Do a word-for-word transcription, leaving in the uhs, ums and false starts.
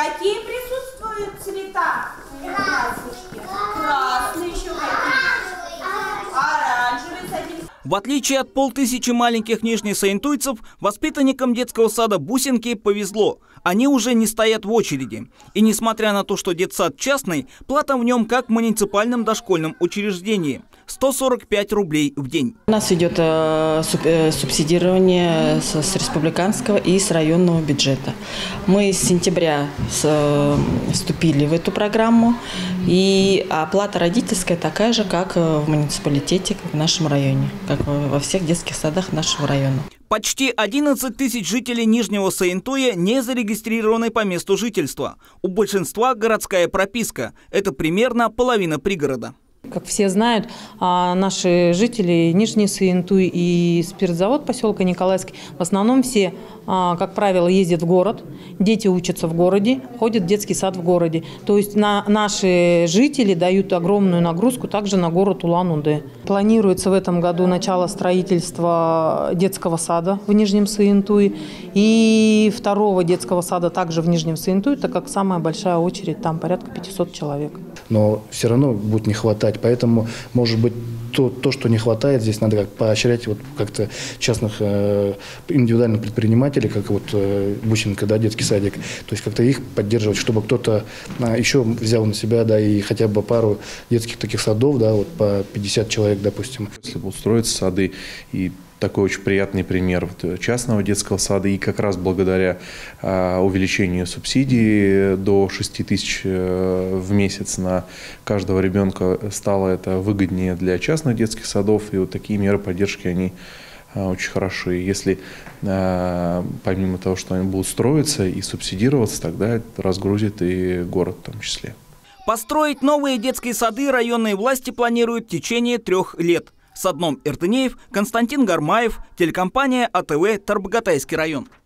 Какие присутствуют цвета? Красный еще какие? Оранжевый садимся. В отличие от полтысячи маленьких нижнесаинтуйцев, воспитанникам детского сада «Бусинки» повезло. Они уже не стоят в очереди. И несмотря на то, что детсад частный, плата в нем как в муниципальном дошкольном учреждении – сто сорок пять рублей в день. У нас идет э, суб, э, субсидирование с, с республиканского и с районного бюджета. Мы с сентября с, э, вступили в эту программу, и оплата родительская такая же, как в муниципалитете, как в нашем районе, как во всех детских садах нашего района. Почти одиннадцать тысяч жителей Нижнего Саинтуя не зарегистрированы по месту жительства. У большинства городская прописка. Это примерно половина пригорода. Как все знают, наши жители Нижний Саинтуй и спиртзавод поселка Николаевский в основном все, как правило, ездят в город, дети учатся в городе, ходят в детский сад в городе. То есть на, наши жители дают огромную нагрузку также на город Улан-Удэ. Планируется в этом году начало строительства детского сада в Нижнем Саинтуе и второго детского сада также в Нижнем Саинтуе, так как самая большая очередь, там порядка пятисот человек. Но все равно будет не хватать. Поэтому, может быть, то, то что не хватает, здесь надо как поощрять вот как-то частных э, индивидуальных предпринимателей, как вот э, Бусинка, да, детский садик. То есть как-то их поддерживать, чтобы кто-то э, еще взял на себя, да, и хотя бы пару детских таких садов, да, вот по пятьдесят человек, допустим. Если будут строиться сады, и такой очень приятный пример вот частного детского сада, и как раз благодаря э, увеличению субсидий до шести тысяч э, в месяц на каждого ребенка стало это выгоднее для частных детских садов, и вот такие меры поддержки, они э, очень хороши. Если э, помимо того, что они будут строиться и субсидироваться, тогда это разгрузит и город в том числе. Построить новые детские сады районные власти планируют в течение трех лет. Садном Эртынеев, Константин Гармаев, телекомпания АТВ, Тарбагатайский район.